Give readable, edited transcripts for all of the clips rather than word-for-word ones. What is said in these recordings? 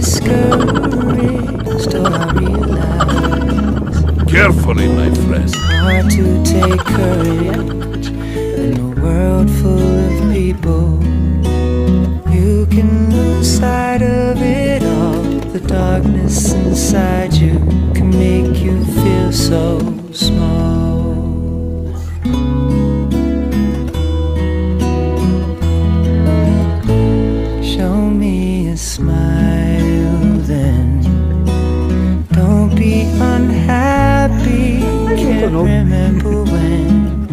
discouraged, oh, I realize Carefully, my friend. it's hard to take courage in a world full of people. You can lose sight of it all. The darkness inside you can make you feel so small. Show me a smile then. Don't be unhappy. Can't remember when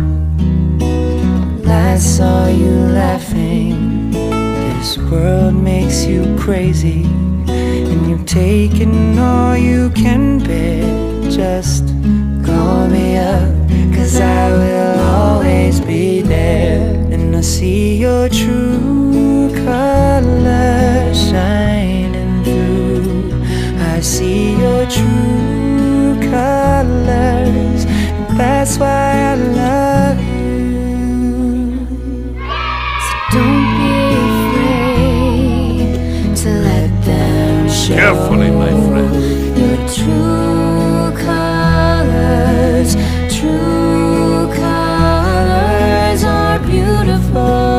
last saw you laughing. This world makes you crazy, and you've taken all you can bear. Just call me up, 'cause I will always be there. And I see your true colors shining through. I see your true colors, and that's why I love you. So don't be afraid to let them show Carefully, my friend. your true colors. True colors are beautiful.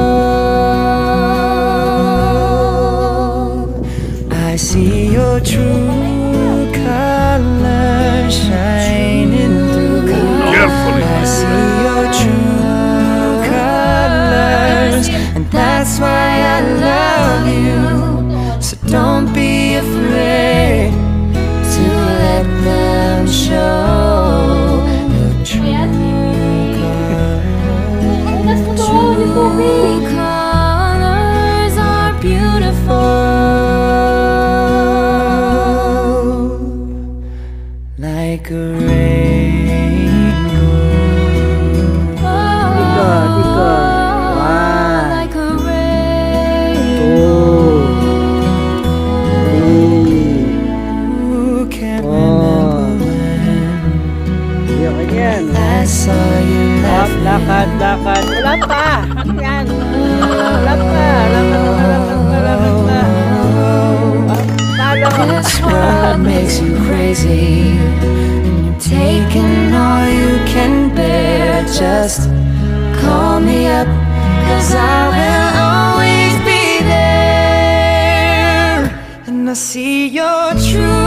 I see your true colors shining through. Carefully, I my see friend. your true colors, and that's why I love you. So don't be afraid to let them show your true colors. True colors are beautiful, like a rainbow. Like a rainbow. Who can remember when last saw you laughing? Lakad. Wala pa. Yan. Wala pa. This world makes you crazy, and you're taking all you can bear. Just call me up, 'cause I will always be there. And I see your true